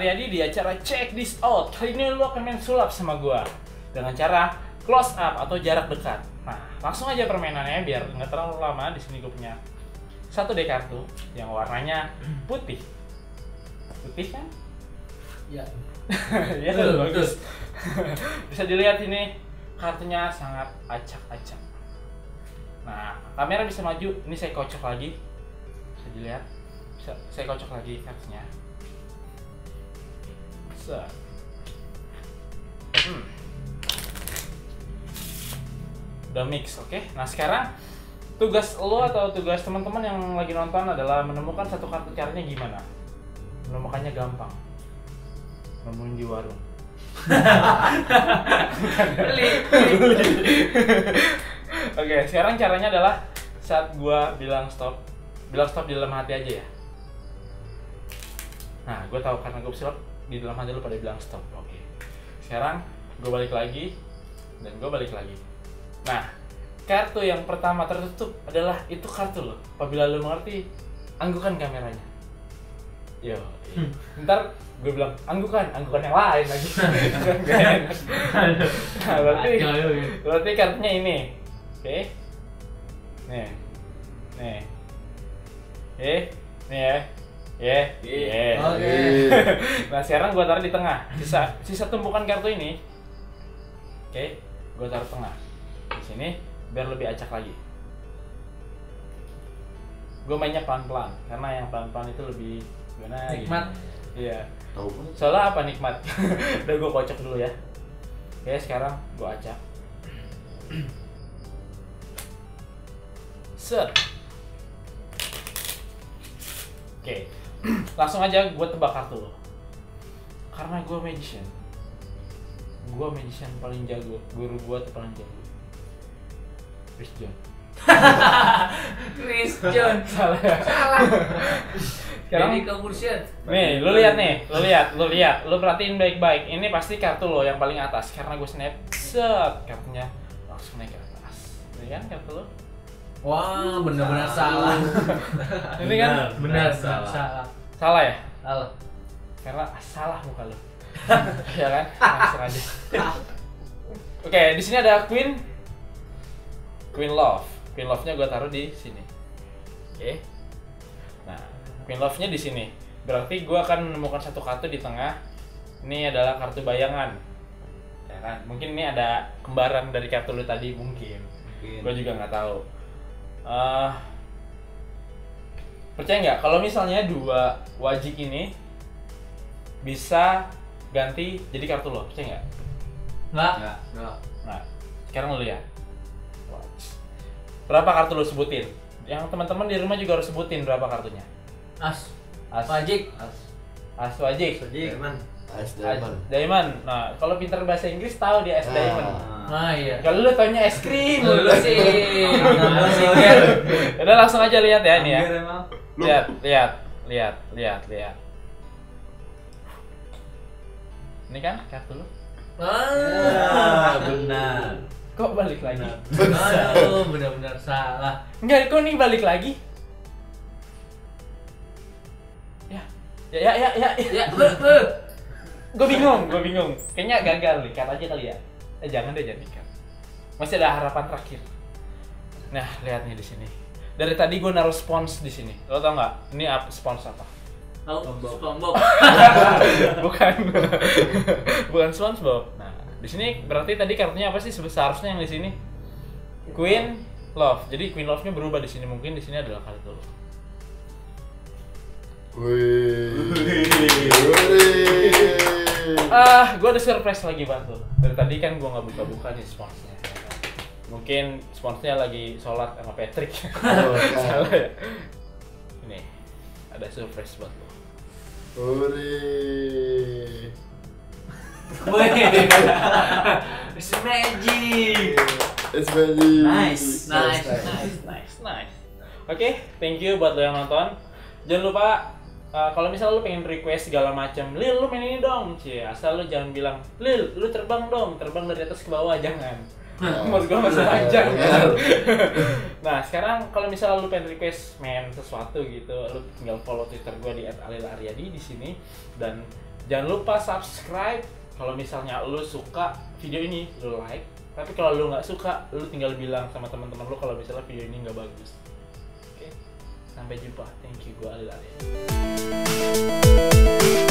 Aryadi di acara Check This Out. Kali ini lu akan main sulap sama gua dengan cara close up atau jarak dekat. Nah, langsung aja permainannya biar nggak terlalu lama. Di sini gue punya satu dek kartu yang warnanya putih. Putih kan? Ya. Ya, bagus. Bisa dilihat ini kartunya sangat acak-acak. Nah, kamera bisa maju. Ini saya kocok lagi. Bisa dilihat. Bisa saya kocok lagi kartunya. Udah mix, oke? Nah sekarang tugas lo atau tugas teman-teman yang lagi nonton adalah menemukan satu kartu. Caranya gimana? Menemukannya gampang. Nemuin di warung. Beli. Oke, sekarang caranya adalah saat gua bilang stop di dalam hati aja ya. Nah, gua tahu karena gua silap di dalam hati lu pada bilang stop. Oke. Sekarang gue balik lagi dan gue balik lagi. Nah, kartu yang pertama tertutup adalah itu kartu lo. Apabila lu mengerti, anggukan kameranya. Yo. Ntar gue bilang anggukan yang lain lagi. Nah, berarti kartunya ini. Oke. Nih. Nih ya. Oke. Nah sekarang gue taruh di tengah. Sisa tumpukan kartu ini. Oke, gue taruh tengah. Di sini biar lebih acak lagi. Gue mainnya pelan-pelan karena yang pelan-pelan itu lebih gimana? Nikmat. Iya. Soalnya apa nikmat? Udah gue kocok dulu ya. Oke, sekarang gue acak. Set. Oke. Langsung aja gue tebak kartu lo. Karena gue magician paling jago. Guru gue tuh paling jago. Chris John. Salah. Sekarang Jadi kebursian. nih, lu lihat, lu perhatiin baik-baik. Ini pasti kartu lo yang paling atas. Karena gue snap, set, kartunya langsung naik ke atas. Ini kan kartu lo. Wah, benar-benar salah. Ini kan benar salah. Salah ya? Salah. Karena salah muka lo. Ya kan? Langsung aja. Oke, di sini ada Queen Love. Queen Love-nya gue taruh di sini. Oke. Nah, Queen Love-nya di sini. Berarti gue akan menemukan satu kartu di tengah. Ini adalah kartu bayangan. Ya kan? Mungkin ini ada kembaran dari kartu lu tadi mungkin. Gue juga nggak tahu. Percaya nggak kalau misalnya dua wajik ini bisa ganti jadi kartu lo? Percaya nggak? Nggak. Nah, sekarang lo lihat. Berapa kartu lo sebutin? Yang teman-teman di rumah juga harus sebutin berapa kartunya. As. Wajik. As wajik. Diamond. Nah, kalau pintar bahasa Inggris tahu dia as diamond. Nah iya. Kalau lu taunya es krim Lu sih. Udah langsung aja lihat ya ini ya. Lihat. Ini kan kartu lu. Benar. Kok balik lagi? Aduh, benar-benar salah. Enggak, kok nih balik lagi? Ya. Gue bingung. Kayaknya gagal nih, cut aja kali ya. Jangan deh, jangan ikat. Masih ada harapan terakhir. Nah, lihat nih di sini. Dari tadi gue naruh spons di sini. Lo tau nggak? Ini spons apa? SpongeBob. Bukan SpongeBob. Nah, di sini berarti tadi kartunya apa sih seharusnya yang di sini? Queen Love. Jadi Queen Love-nya berubah di sini. Mungkin di sini adalah kartu lo. Gue ada surprise lagi bantu. Dari tadi kan gue nggak buka-buka nih sponsnya. Mungkin sponsnya lagi sholat sama Patrick. Salah ya. Ini ada surprise buat lo. It's magic. Nice. Oke, thank you buat lo yang nonton. Jangan lupa kalau misalnya lu pengen request segala macam, Lil lu main ini dong, asal lu jangan bilang, Lil lu terbang dari atas ke bawah, jangan. Umur gue masih panjang kan. Nah sekarang kalau misalnya lu pengen request main sesuatu gitu, lu tinggal follow Twitter gue di @alil_aryadi di sini, dan Jangan lupa subscribe. Kalau misalnya lu suka video ini, lu like. Tapi kalau lu nggak suka, lu tinggal bilang sama teman-teman lu kalau misalnya video ini nggak bagus. Oke, sampai jumpa. Thank you, gua Alil Arya.